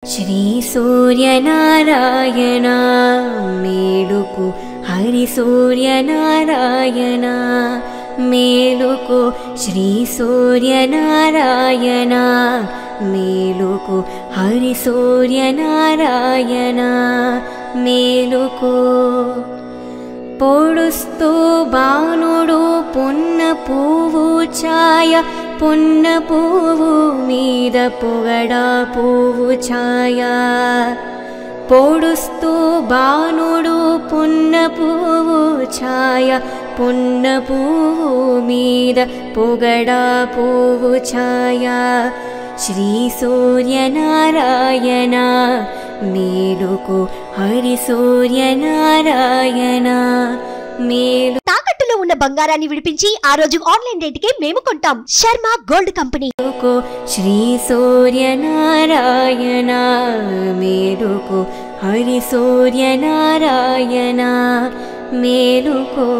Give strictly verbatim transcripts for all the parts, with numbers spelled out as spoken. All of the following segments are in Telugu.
శ్రీ సూర్యనారాయణ మేలుకు హరి సూర్యనారాయణ మేలుకు శ్రీ సూర్యనారాయణ మేలుకు హరి సూర్యనారాయణ మేలుకు పొడుస్తూ బాణుడు పున్న పువ్వు ఛాయ పున్న పువ్వు మీద పొగడా పువ్వు ఛాయ పొడుస్తూ బాణుడు పున్న పువ్వు ఛాయ పున్న పువ్వు మీద పొగడా పువ్వు ఛాయ శ్రీ సూర్యనారాయణ మేలుకు హరి సూర్యనారాయణ మేలు. తాకట్టులో ఉన్న బంగారాన్ని విడిపించి ఆ రోజు ఆన్లైన్ రేటుకే మేము కొంటాం. Sharma gold company. శ్రీ సూర్యనారాయణ మేలుకు హరి సూర్యనారాయణ మేలుకో.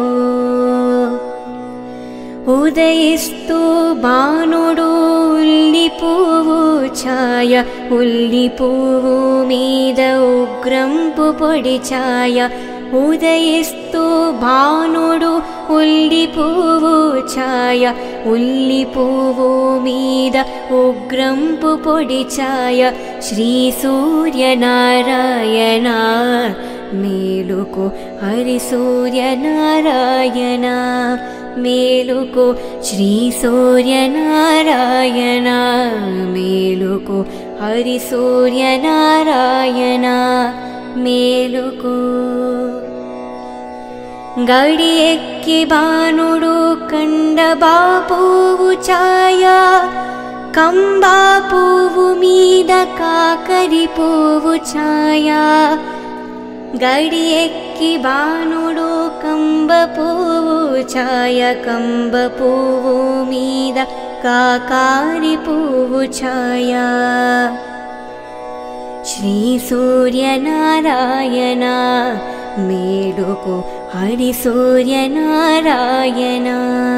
ఉదయిస్తూ బాణుడు ఉల్లి పువ్వు ఛాయ ఉల్లి పువ్వు మీద ఉగ్రంపు పొడి ఛాయ ఉదయిస్తూ భానుడు ఉల్లి పువ్వు ఛాయ ఉల్లి పువ్వు మీద ఉగ్రంపు పొడి ఛాయ శ్రీ సూర్యనారాయణ మేలుకు హరి సూర్యనారాయణ మేలుకు శ్రీ సూర్యనారాయణ మేలుకు హరి సూర్యనారాయణ మేలుకు. గడి ఎక్కి బాణుడు కండబా పువ్వు ఛాయ కంబా పువ్వు మీద కాకరి పువ్వు ఛాయ గడి ఎక్కి బాణుడు కంబ పువ్వు ఛాయ కంబ పువ్వు మీద కాకారి పువ్వు ఛాయ శ్రీ సూర్యనారాయణ మేలుకు హరి సూర్యనారాయణ.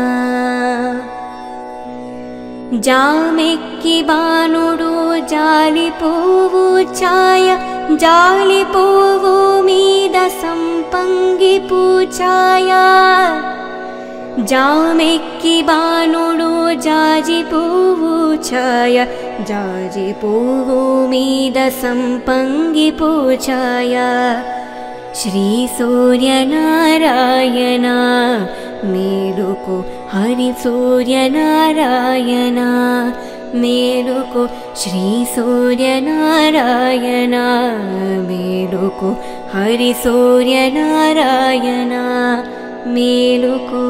జామెక్కి బాణుడు జాలి పువ్వు ఛాయ జాలి పువ్వు మీద సంపంగి పూఛాయ జామెక్కి బాణుడు జాజి పువ్వు ఛాయ జాజి పువ్వు మీద సంపంగి పూఛాయ శ్రీ సూర్యనారాయణ మేలుకు హరి సూర్యనారాయణ మేలుకు శ్రీ సూర్యనారాయణ మేలుకు హరి సూర్యనారాయణ మేలుకు.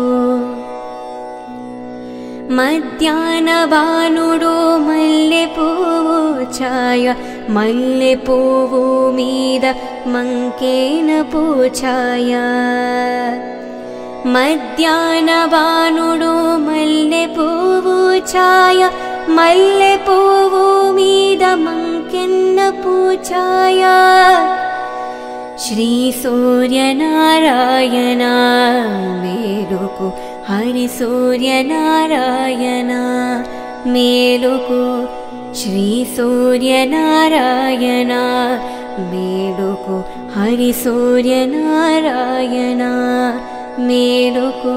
మధ్యాహ్న బాణుడు మల్లె పువ్వు ఛాయ మల్లె పువ్వు మీద మంకేన పూఛాయ మధ్యాహ్న బాణుడు మల్లె పువ్వు ఛాయ మల్లె పువ్వు మీద మంకెన్న పూఛాయ శ్రీ సూర్యనారాయణ మేలుకు హరి సూర్యనారాయణ మేలుకు శ్రీ సూర్యనారాయణ మేలుకు హరి సూర్యనారాయణ మేలుకు.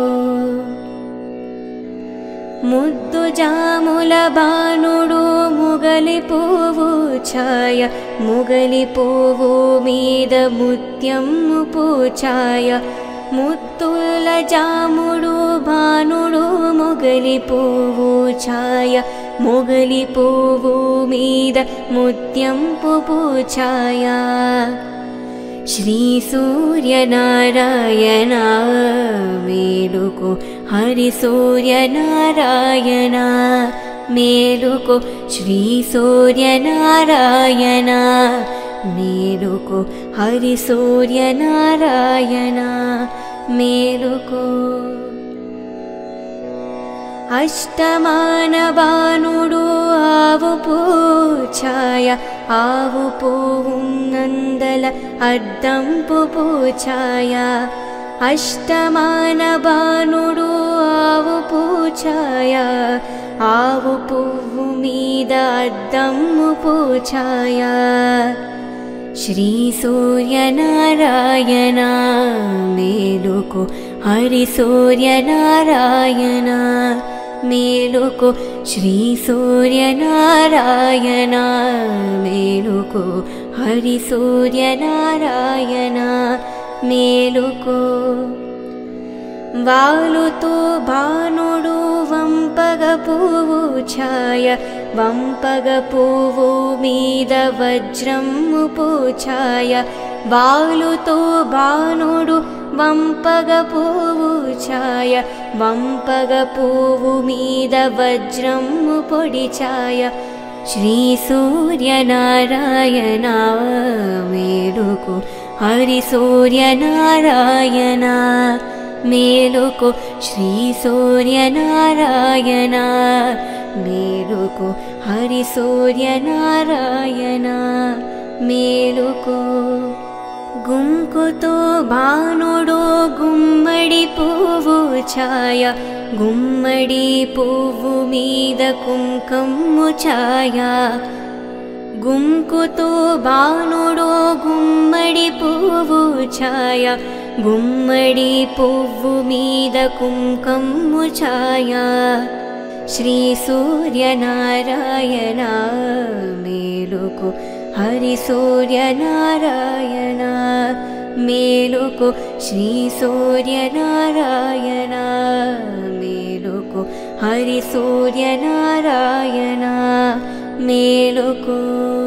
ముద్దు జాముల బాణుడు ముగలి పువ్వు ఛాయ ముగలి పువ్వు మీద ముత్యము పూఛాయ ముత్తుల జాముడు బాణుడు ముగలి పువ్వు ఛాయ ముగలి పువ్వు మీద ముత్యంపు పూఛాయ శ్రీ సూర్యనారాయణ మేలుకు హరి సూర్యనారాయణ మేలుకు శ్రీ సూర్యనారాయణ మేలుకు హరి సూర్యనారాయణ మేలుకు. అష్టమాన బాణుడు ఆవు పూఛాయ ఆవు పువ్వు నందల అద్దంపు పూఛాయ అష్టమాన బాణుడు ఆవు పూఛాయ ఆవు పువ్వు మీద అద్దమ్ము పూఛాయ శ్రీ సూర్యనారాయణ మేలుకో హరి సూర్యనారాయణ మేలుకో శ్రీ సూర్యనారాయణ మేలుకో హరి సూర్యనారాయణ మేలుకో వాలుతో భానుడు వంపగ పువ్వు ఛాయ వంపగ పువ్వు మీద వజ్రము పూఛాయ వాలుతో భానుడు వంపగ పువ్వు ఛాయ వంపగ పువ్వు మీద వజ్రము పొడి ఛాయ శ్రీ సూర్యనారాయణ మేలుకో హరి సూర్యనారాయణ మేలుకో శ్రీ సూర్యనారాయణ మేలుకో హరి సూర్యనారాయణ మేలుకో గుంకుతో భానుడు గుమ్మడి పువ్వు ఛాయ గుమ్మడి పువ్వు మీద కుంకుమ ఛాయ గుంకుతో భానుడు గుమ్మడి పువ్వు ఛాయ గుమ్మడి పువ్వు మీద కుంకుమ ఛాయ శ్రీ సూర్యనారాయణ మేలుకో హరి సూర్యనారాయణ మేలుకో శ్రీ సూర్యనారాయణ మేలుకో హరి సూర్యనారాయణ మేలుకో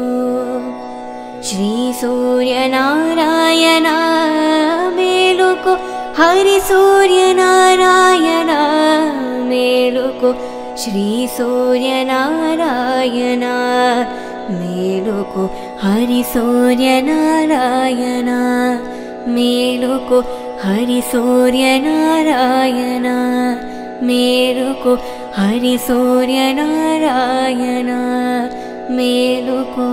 శ్రీ సూర్యనారాయణ మేలుకో హరి సూర్యనారాయణ మేలుకో శ్రీ సూర్యనారాయణ మేలుకో హరి సూర్యనారాయణ మేలుకో హరి సూర్యనారాయణ మేలుకో హరి సూర్యనారాయణ మేలుకో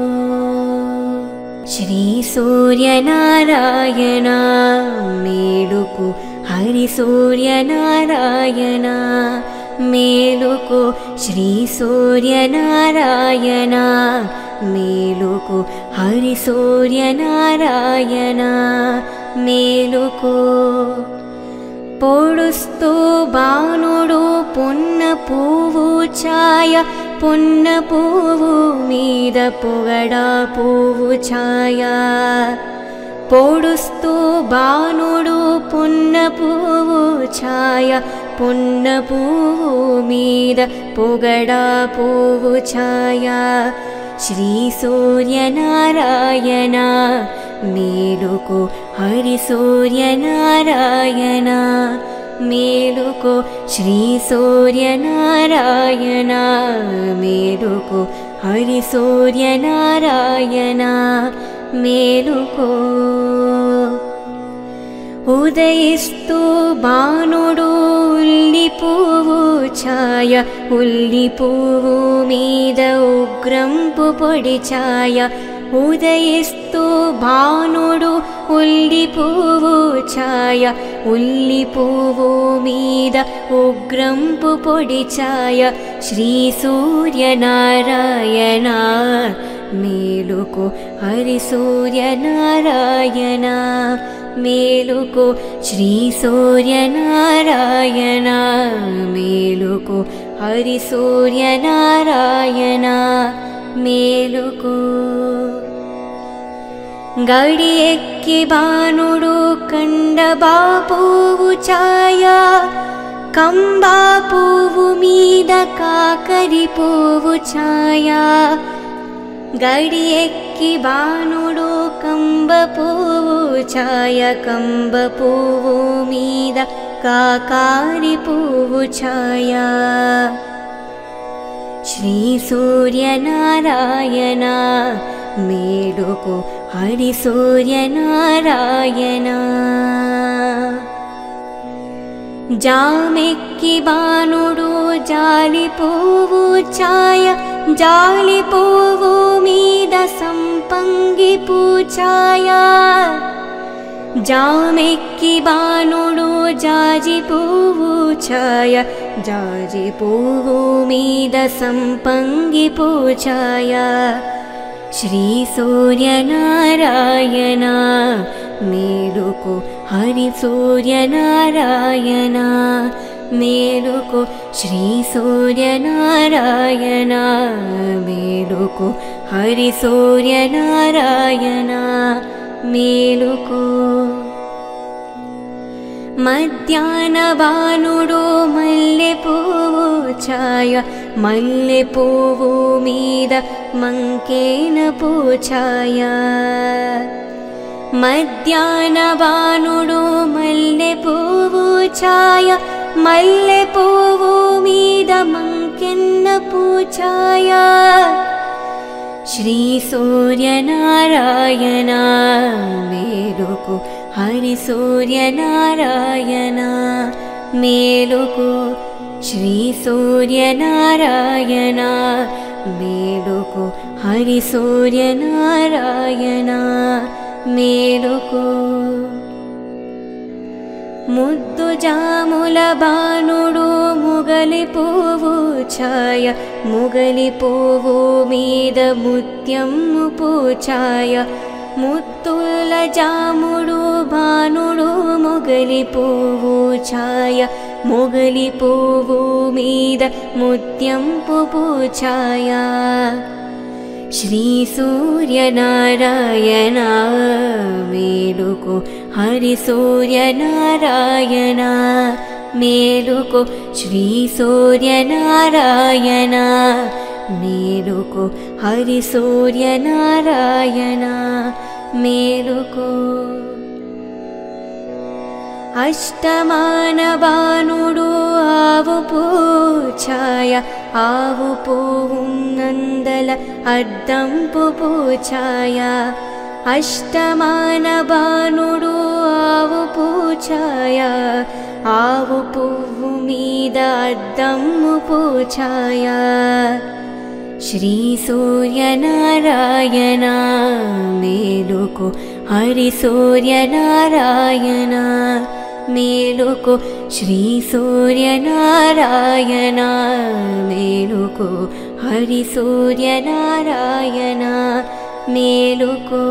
శ్రీ సూర్యనారాయణ మేలుకో హరి సూర్యనారాయణ మేలుకో శ్రీ సూర్యనారాయణ మేలుకో హరి సూర్యనారాయణ మేలుకో పొడుస్తూ భానుడు పున్న పువ్వు ఛాయ పున్న పువ్వు మీద పొగడా పువ్వు ఛాయ పొడుస్తూ భానుడు పున్న పువ్వు ఛాయ పున్న పువ్వు మీద పొగడా పువ్వు ఛాయ శ్రీ సూర్యనారాయణ మేలుకో హరి సూర్యనారాయణ మేలుకో శ్రీ సూర్యనారాయణ మేలుకో హరి సూర్యనారాయణ మేలుకో ఉదయిస్తూ భానుడు ఉల్లి పువ్వు ఛాయ ఉల్లి పువ్వు మీద ఉగ్రంపు పొడి ఛాయ ఉదయిస్తూ భానుడు ఉల్లి పువ్వు ఛాయ ఉల్లి పువ్వు మీద ఉగ్రంపు పొడి ఛాయ శ్రీ సూర్యనారాయణ మేలుకో హరి సూర్యనారాయణ మేలుకో శ్రీ సూర్యనారాయణ మేలుకో హరి సూర్యనారాయణ మేలుకో గడి ఎక్కి భానుడు కండబా పువ్వు ఛాయ కంబా పువ్వు మీద కాకరి పువ్వు ఛాయ గడి ఎక్కి భానుడు కంబ పువ్వు ఛాయ కంబ పువ్వు మీద కాకారి పువ్వు ఛాయ శ్రీ సూర్యనారాయణ మేలుకో హరి సూర్యనారాయణ జామెక్కి భానుడు జాలి పువ్వు ఛాయ జాలి పువ్వు మీద సంపంగి పూఛాయ జామెక్కి భానుడు జాజి పువ్వు ఛాయ జాజి పువ్వు మీద సంపంగి పూఛాయ శ్రీ సూర్యనారాయణ మేలుకో హరి సూర్యనారాయణ మేలుకో శ్రీ సూర్యనారాయణ మేలుకో హరి సూర్యనారాయణ మేలుకో మధ్యాహ్న బాణుడు మల్లె పువ్వు ఛాయ మల్లె పువ్వు మీద మంకేన పూఛాయ మధ్యాహ్న బాణుడు మల్లె పువ్వు ఛాయ మల్లె పువ్వు మీద మంకెన్న పూఛాయ శ్రీ సూర్యనారాయణ మేలుకో హరి సూర్యనారాయణ మేలుకో శ్రీ సూర్యనారాయణ మేలుకో హరి సూర్యనారాయణ మేలుకో ముద్దు జాముల బాణుడు ముగలి పువ్వు ఛాయ ముగలి పువ్వు మీద ముత్యము పూఛాయ ముత్తుల జాముడు బాణుడు ముగలి పువ్వు ఛాయ ముగలి పువ్వు మీద ముత్యంపు పూఛాయ శ్రీ సూర్యనారాయణ మేలుకో హరి సూర్యనారాయణ మేలుకో శ్రీ సూర్యనారాయణ మేలుకో హరి సూర్యనారాయణ మేలుకో అష్టమాన బాణుడు ఆవు పూఛాయ ఆవు పువ్వు నందల అద్దంపు పూఛాయ అష్టమాన బాణుడు ఆవు పూఛాయ ఆవు పువ్వు మీద అద్దము పూఛాయ శ్రీ సూర్యనారాయణ మేలుకో హరి సూర్యనారాయణ మేలుకో శ్రీ సూర్యనారాయణ మేలుకో హరి సూర్యనారాయణ మేలుకో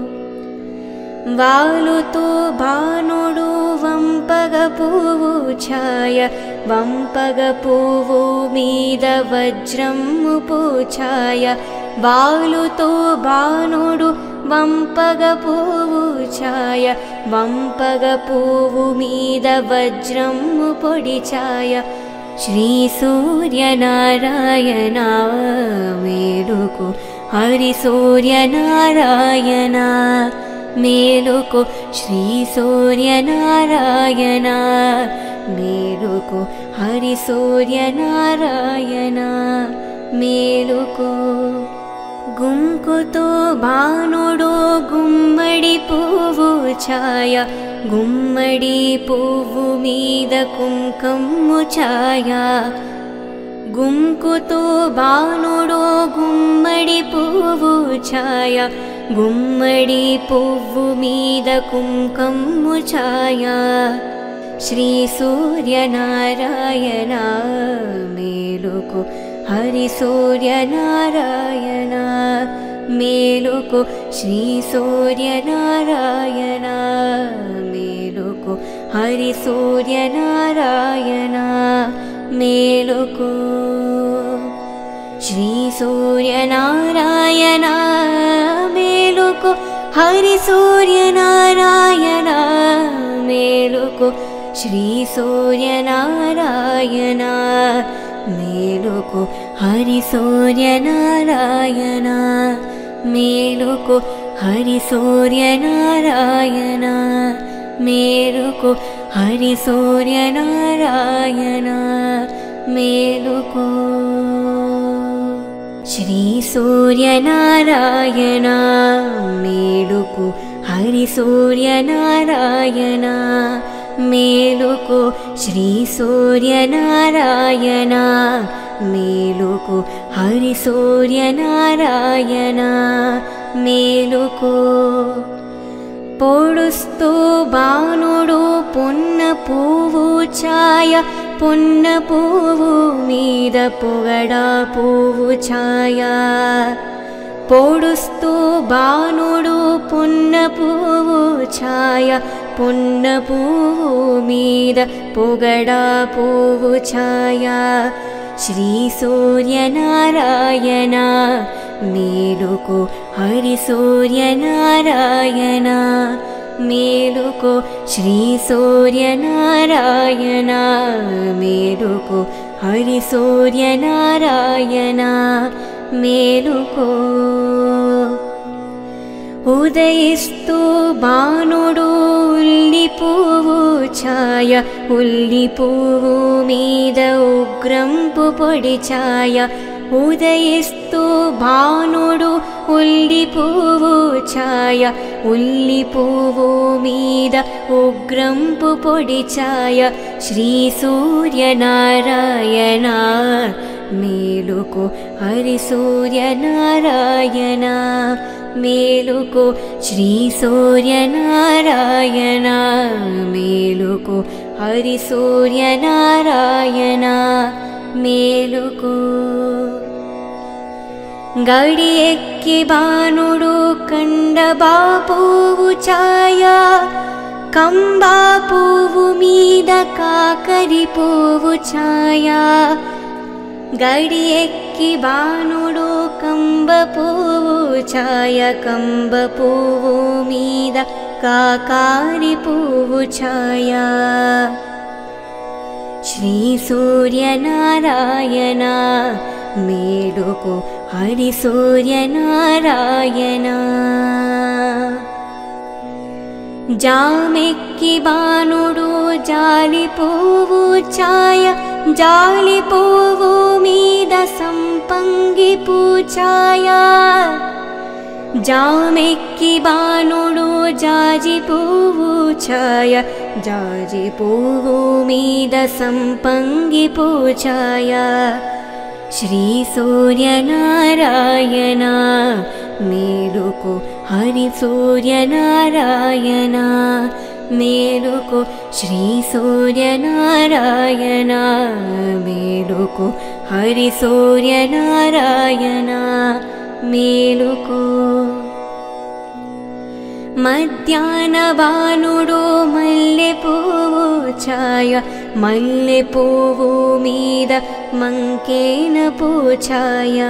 వాలుతో బాణుడు వంపగ పువ్వు ఛాయ వంపగ పువ్వు మీద వజ్రము పూఛాయ వాలుతో బాణుడు వంపగ పువ్వు ఛాయ వంపగ పువ్వు మీద వజ్రము పొడి ఛాయ శ్రీ సూర్యనారాయణ మేలుకో హరి సూర్యనారాయణ మేలుకో శ్రీ సూర్యనారాయణ మేలుకో హరి సూర్యనారాయణ మేలుకో గుంకుతో బాణుడు గుమ్మడి పువ్వు ఛాయ గుమ్మడి పువ్వు మీద కుంకుమ ఛాయ గుంకుతో బాణుడు గుమ్మడి పువ్వు ఛాయ గుమ్మడి పువ్వు మీద కుంకుమ ఛాయ శ్రీ సూర్యనారాయణ మేలుకో హరి సూర్యనారాయణ మేలుకో శ్రీ సూర్యనారాయణ మేలుకో హరి సూర్యనారాయణ మేలుకో శ్రీ సూర్యనారాయణ మేలుకో హరి సూర్యనారాయణ మేలుకో శ్రీ సూర్యనారాయణ మేలుకో హరి సూర్యనారాయణ మేలుకో హరి సూర్యనారాయణ మేలుకో హరి సూర్యనారాయణ మేలుకో శ్రీ సూర్యనారాయణ మేలుకో హరి సూర్యనారాయణ మేలుకో శ్రీ సూర్యనారాయణ మేలుకో హరి సూర్యనారాయణ మేలుకో పొడుస్తూ బాణుడు పొన్న పువ్వు ఛాయ పొన్న పువ్వు మీద పొగడా పువ్వు ఛాయ పొడుస్తూ బాణుడు పున్న పువ్వు ఛాయ పున్న పువ్వు మీద పొగడా పువ్వు ఛాయ శ్రీ సూర్యనారాయణ మేలుకో హరి సూర్యనారాయణ మేలుకో శ్రీ సూర్యనారాయణ మేలుకో హరి సూర్యనారాయణ మేలుకో ఉదయిస్తూ బాణుడు ఉల్లి పువ్వు ఛాయ ఉల్లి పువ్వు మీద ఉగ్రంపు పొడి ఛాయ ఉదయిస్తూ బాణుడు ఉల్లి పువ్వు ఛాయ ఉల్లి పువ్వు మీద ఉగ్రంపు పొడి ఛాయ శ్రీ సూర్యనారాయణ మేలుకో హరి సూర్యనారాయణ మేలుకో శ్రీ సూర్యనారాయణ మేలుకో హరి సూర్యనారాయణ మేలుకో గడి ఎక్కి బాణుడు కండబా పువ్వు ఛాయ కంబా పువ్వు మీద కాకరి పువ్వు ఛాయ గడి ఎక్కి బాణుడు కంబ పువ్వు ఛాయ కంబ పువ్వు మీద కాకారి పువ్వు ఛాయ శ్రీ సూర్యనారాయణ మేలుకో హరి సూర్యనారాయణ జామెక్కి బాణుడు జాలి పువ్వు ఛాయ జాలి పువ్వు మీద సంపంగి పూఛాయ జామెక్కి బాణుడు జాజి పువ్వు ఛాయ జాజి పువ్వు మీద సంపంగి పూఛాయ శ్రీ సూర్యనారాయణ మేలుకో హరి సూర్యనారాయణ మేలుకో శ్రీ సూర్యనారాయణ మేలుకో హరి సూర్యనారాయణ మేలుకో మధ్యాహ్న బాణుడు మల్లె పువ్వు ఛాయ మల్లె పువ్వు మీద మంకేన పూఛాయ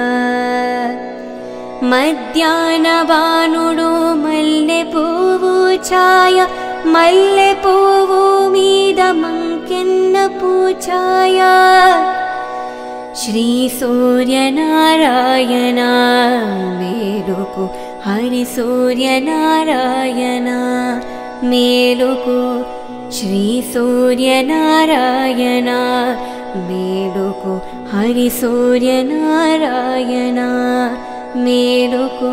మధ్యాహ్న బాణుడు మల్లె పువ్వు ఛాయ మల్లె పువ్వు మీద మంకెన్న పూఛాయ శ్రీ సూర్యనారాయణ మేలుకో హరి సూర్యనారాయణ మేలుకో శ్రీ సూర్యనారాయణ మేలుకో హరి సూర్యనారాయణ మేలుకో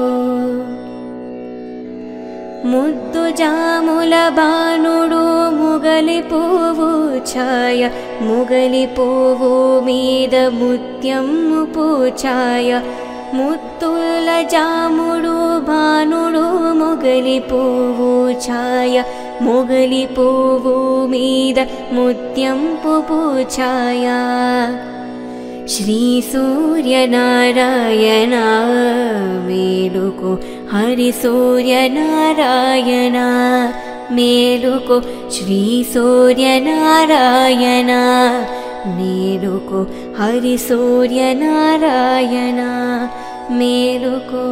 ముద్దు జాముల బాణుడు ముగలి పువ్వు ఛాయ ముగలి పువ్వు మీద ముత్యము పూఛాయ ముత్తుల జాముడు బాణుడు ముగలి పువ్వు ఛాయ ముగలి పువ్వు మీద ముత్యంపు పూఛాయ శ్రీ సూర్యనారాయణ మేలుకో హరి సూర్యనారాయణ మేలుకో శ్రీ సూర్యనారాయణ మేలుకో హరి సూర్యనారాయణ మేలుకో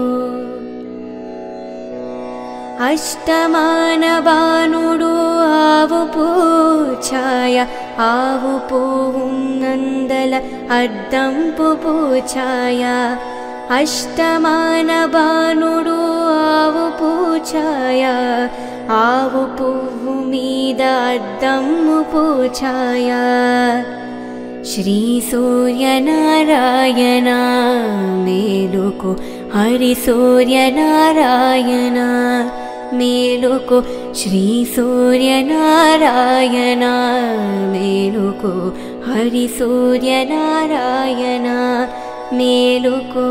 అష్టమాన బాణుడు ఆవు పూఛాయ ఆవు పువ్వు నందల అద్దంపు పూఛాయ అష్టమాన బాణుడు ఆవు పూఛాయ ఆవు పువ్వు మీద అద్దమ్ము పూఛాయ శ్రీ సూర్యనారాయణ మేలుకో హరి సూర్యనారాయణ మేలుకో శ్రీ సూర్యనారాయణ మేలుకో హరి సూర్యనారాయణ మేలుకో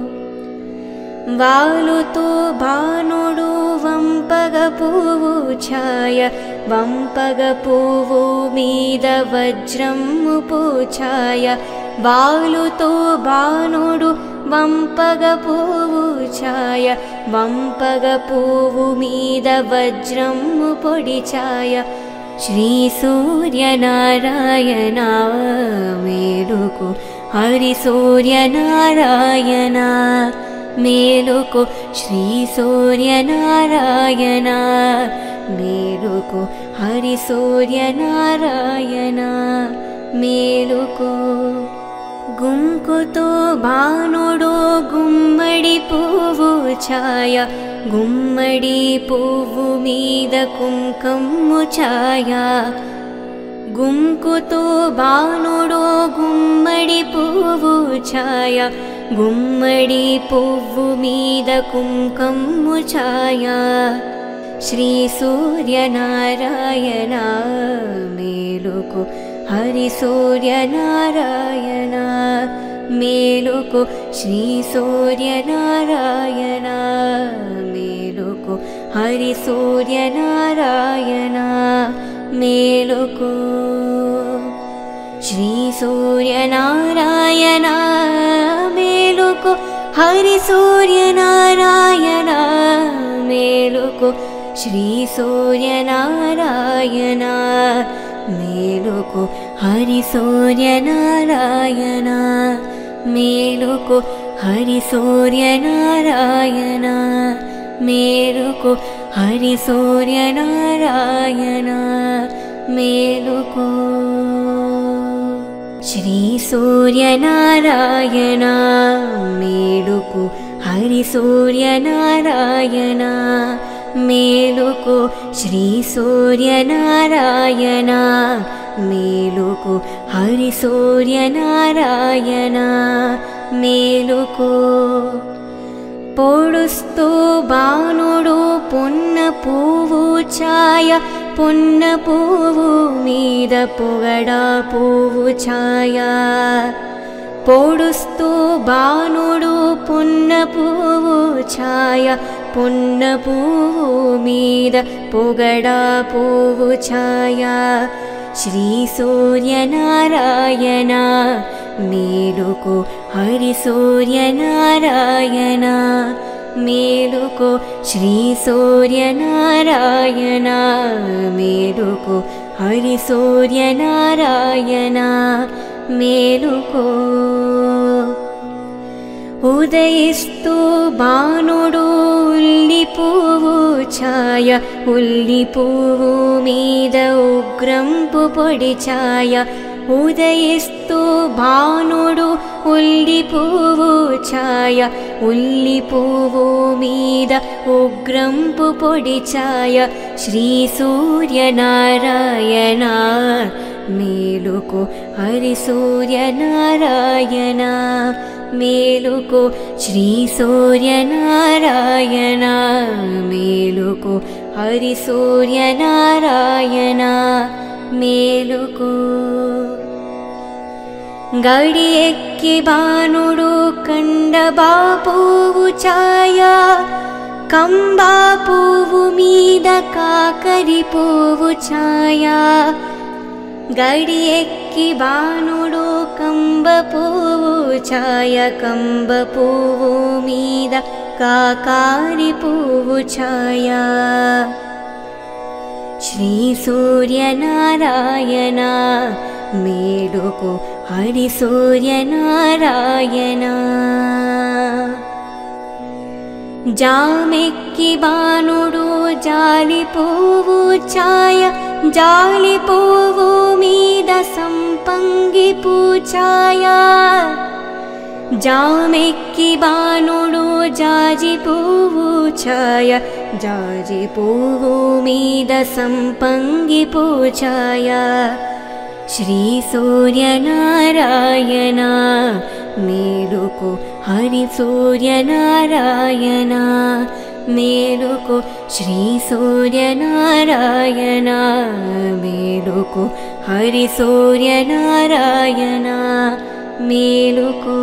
వాలుతో బాణుడు వంపగ పువ్వు ఛాయ వంపగ పువ్వు మీద వజ్రము పూఛాయ వాలుతో బాణుడు వంపగ పువ్వు ఛాయ వంపగ పువ్వు మీద వజ్రము పొడి ఛాయ శ్రీ సూర్యనారాయణ మేలుకు హరి సూర్యనారాయణ మేలుకు శ్రీ సూర్యనారాయణ మేలుకు హరి సూర్యనారాయణ మేలుకు గుంకుతో బాణుడు గుమ్మడి పువ్వు ఛాయ గుమ్మడి పువ్వు మీద కుంకుమ ఛాయ గుంకుతో బాణుడు గుమ్మడి పువ్వు ఛాయ గుమ్మడి పువ్వు మీద కుంకుమ ఛాయ శ్రీ సూర్యనారాయణ మేలుకు హరి సూర్యనారాయణ మేలుకు శ్రీ సూర్యనారాయణ మేలుకు హరి సూర్యనారాయణ మేలుకు శ్రీ సూర్యనారాయణ మేలుకు హరి సూర్యనారాయణ మేలుకు శ్రీ సూర్యనారాయణ మేలుకు హరి సూర్యనారాయణ మేలుకు హరి సూర్యనారాయణ మేలుకు హరి సూర్యనారాయణ మేలుకు శ్రీ సూర్యనారాయణ మేలుకు హరి సూర్యనారాయణ మేలుకు శ్రీ సూర్యనారాయణ మేలుకు హరి సూర్యనారాయణ మేలుకు పొడుస్తూ బాణుడు పున్న పువ్వు ఛాయ పున్న పువ్వు మీద పొగడా పువ్వు ఛాయ పొడుస్తూ బాణుడు పున్న పువ్వు ఛాయ పున్న పువ్వు మీద పొగడా పువ్వు ఛాయ శ్రీ సూర్యనారాయణ మేలుకు హరి సూర్యనారాయణ మేలుకు శ్రీ సూర్యనారాయణ మేలుకు హరి సూర్యనారాయణ మేలుకు ఉదయిస్తూ బాణుడు ఉల్లి పువ్వు ఛాయ ఉల్లి పువ్వు మీద ఉగ్రంపు పొడి ఛాయ ఉదయిస్తూ బాణుడు ఉల్లి పువ్వు ఛాయ ఉల్లి పువ్వు మీద ఉగ్రంపు పొడి ఛాయ శ్రీ సూర్యనారాయణ మేలుకు హరి సూర్యనారాయణ మేలుకు శ్రీ సూర్యనారాయణ మేలుకు హరి సూర్యనారాయణ మేలుకు గడి ఎక్కి బాణుడు కండబా పువ్వు ఛాయ కంబా పువ్వు మీద కాకరి పువ్వు ఛాయ గడి ఎక్కి బాణుడు కంబ పువ్వు ఛాయ కంబ పువ్వు మీద కాకారి పువ్వు ఛాయ శ్రీ సూర్యనారాయణ మేలుకు హరి సూర్యనారాయణ జామెక్కి బాణుడు జాలి పువ్వు ఛాయ జాలి పువ్వు మీద సంపంగి పూఛాయ జామెక్కి బాణుడు జాజి పువ్వు ఛాయ జాజి పువ్వు మీద సంపంగి పూఛాయ శ్రీ సూర్యనారాయణ మేలుకు హరి సూర్యనారాయణ మేలుకు శ్రీ సూర్యనారాయణ మేలుకు హరి సూర్యనారాయణ మేలుకు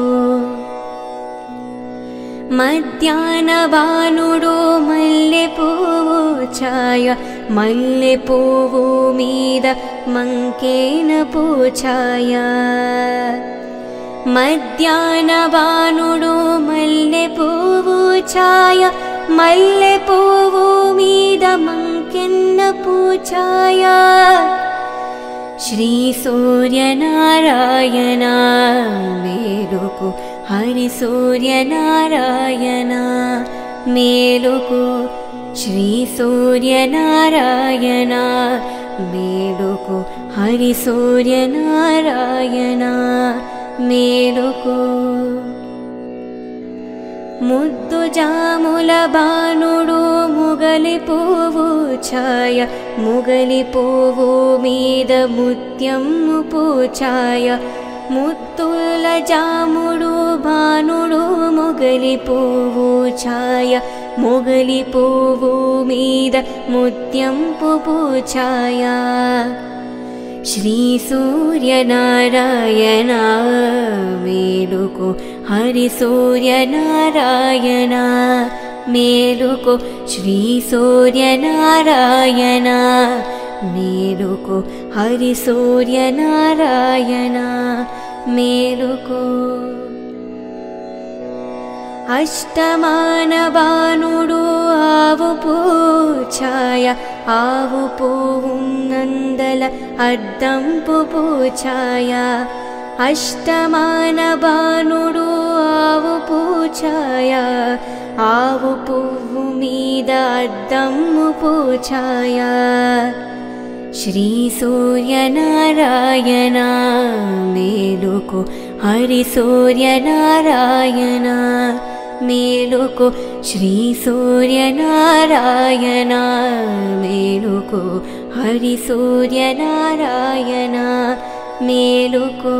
మధ్యాహ్న బాణుడు మల్లె పువ్వు ఛాయ మల్లె పువ్వు మీద మంకేన పూఛాయ మధ్యాహ్నవానుడు మల్లె పువ్వు ఛాయ మల్లె పువ్వు మీద మంకెన్న పూఛాయ శ్రీ సూర్యనారాయణ మేలుకు హరి సూర్యనారాయణ మేలుకు శ్రీ సూర్యనారాయణ మేలుకు హరి సూర్యనారాయణ మేలుకు ముద్దు జాముల బాణుడు ముగలి పువ్వు ఛాయ ముగలి పువ్వు మీద ముత్యము పూఛాయ ముత్తుల జాముడు బాణుడు ముగలి పువ్వు ఛాయ ముగలి పువ్వు మీద ముత్యంపు పూఛాయ శ్రీ సూర్యనారాయణ మేలుకు హరి సూర్యనారాయణ మేలుకు శ్రీ సూర్యనారాయణ మేలుకు హరి సూర్యనారాయణ మేలుకు అష్టమానవానుడు ఆవు పూఛాయ ఆవు పువ్వు నందల అద్దంపు పూఛాయ అష్టమానవానుడు ఆవు పూఛాయ ఆవు పువ్వు మీద అద్దము పూఛాయ శ్రీ సూర్యనారాయణ మేలుకు హరి సూర్యనారాయణ మేలుకు శ్రీ సూర్యనారాయణ మేలుకు హరి సూర్యనారాయణ మేలుకు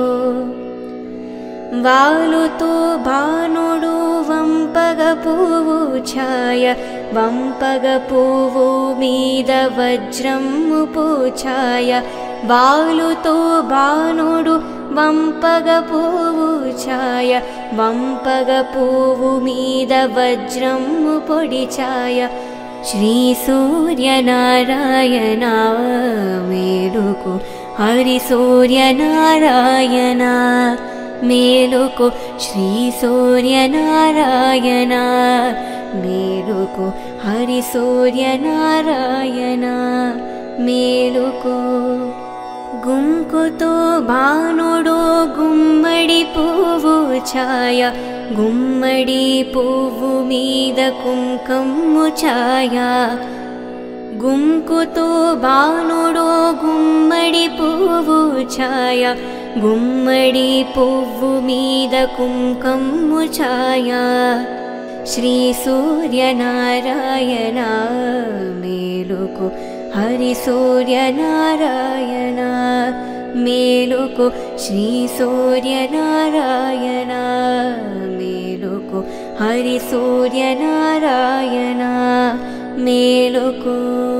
వాలుతో భానుడు వంపగ పువ్వు ఛాయ వంపగ పువ్వు మీద వజ్రము పూఛాయ వాలుతో భానుడు వంపగ పువ్వు ఛాయ వంపగ పువ్వు మీద వజ్రము పొడి ఛాయ శ్రీ సూర్యనారాయణ మేలుకు హరి సూర్యనారాయణ మేలుకు శ్రీ సూర్యనారాయణ మేలుకు హరి సూర్యనారాయణ మేలుకు గుంకుతో భానుడు గుమ్మడి పువ్వు ఛాయ గుమ్మడి పువ్వు మీద కుంకుమ ఛాయ గుంకుతో భానుడు గుమ్మడి పువ్వు ఛాయ గుమ్మడి పువ్వు మీద కుంకుమ ఛాయ శ్రీ సూర్యనారాయణ మేలుకు హరి సూర్యనారాయణ మేలుకు శ్రీ సూర్యనారాయణ మేలుకు హరి సూర్యనారాయణ మేలుకు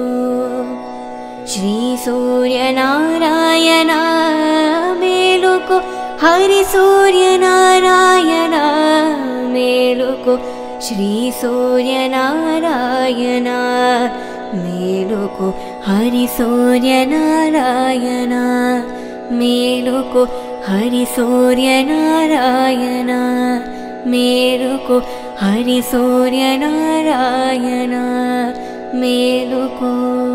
శ్రీ సూర్యనారాయణ మేలుకు హరి సూర్యనారాయణ మేలుకు శ్రీ సూర్యనారాయణ మేలుకు హరి సూర్యనారాయణ మేలుకు హరి సూర్యనారాయణ మేలుకు హరి సూర్యనారాయణ మేలుకు